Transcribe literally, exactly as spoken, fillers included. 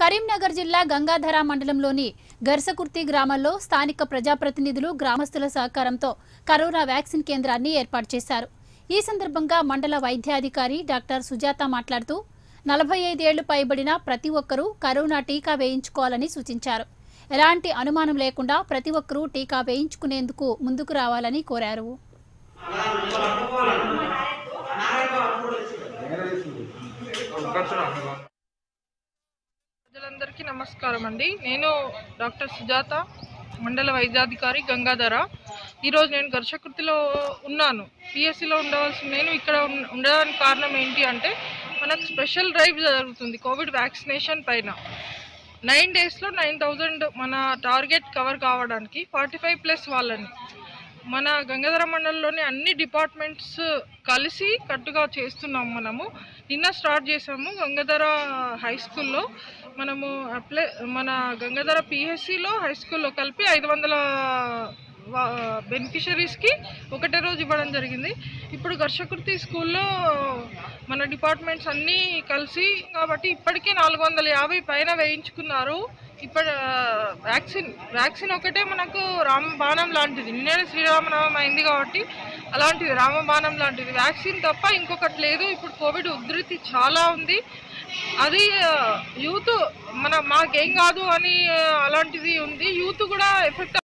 కరీంనగర్ జిల్లా గంగాధర మండలంలోని గర్సకుర్తి గ్రామంలో స్థానిక ప్రజాప్రతినిధులు గ్రామస్తుల సహకారంతో కరోనా వ్యాక్సిన్ కేంద్రాన్ని ఏర్పాటు చేశారు। ఈ సందర్భంగా మండల వైద్యాధికారి డాక్టర్ సుజాత మాట్లాడుతూ నలభై ఐదు ఏళ్లు పైబడిన ప్రతి ఒక్కరూ కరోనా టీకా వేయించుకోవాలని సూచించారు। ఎలాంటి అనుమానం లేకుండా ప్రతి ఒక్కరూ టీకా వేయించుకునేందుకు ముందుకు రావాలని కోరారు। ప్రజలందరికీ నమస్కారం అండి। నేను డాక్టర్ సుజాత, మండల వైద్యాధికారి గంగాధర। ఈరోజు నేను గర్షకుర్తిలో ఉన్నాను। పిఎస్సిలో ఉండవలసిన నేను ఇక్కడ ఉండడానికి కారణం ఏంటి అంటే మనకు స్పెషల్ డ్రైవ్ జరుగుతుంది కోవిడ్ వ్యాక్సినేషన్ పైన। నైన్ డేస్లో నైన్ థౌజండ్ మన టార్గెట్ కవర్ కావడానికి ఫార్టీ ఫైవ్ ప్లస్ వాళ్ళని మన గంగాధర మండలంలోని అన్ని డిపార్ట్మెంట్స్ కలిసి కట్టుగా చేస్తున్నాము। మనము నిన్న స్టార్ట్ చేసాము గంగాధర హై స్కూల్లో। మనము అప్లై మన గంగాధర పిహెచ్సిలో హై స్కూల్లో కలిపి ఐదు వందల బెనిఫిషరీస్కి ఒకటే రోజు ఇవ్వడం జరిగింది। ఇప్పుడు గర్షకుర్తి స్కూల్లో మన డిపార్ట్మెంట్స్ అన్నీ కలిసి కాబట్టి ఇప్పటికే నాలుగు వందల యాభై పైన వేయించుకున్నారు। ఇప్పుడు వ్యాక్సిన్ వ్యాక్సిన్ ఒకటే మనకు రామబాణం లాంటిది। నిన్నే శ్రీరామనవమి అయింది కాబట్టి అలాంటిది రామబాణం లాంటిది వ్యాక్సిన్ తప్ప ఇంకొకటి లేదు। ఇప్పుడు కోవిడ్ ఉధృతి చాలా ఉంది। అది యూత్ మన మాకేం కాదు అని అలాంటిది ఉంది। యూత్ కూడా ఎఫెక్ట్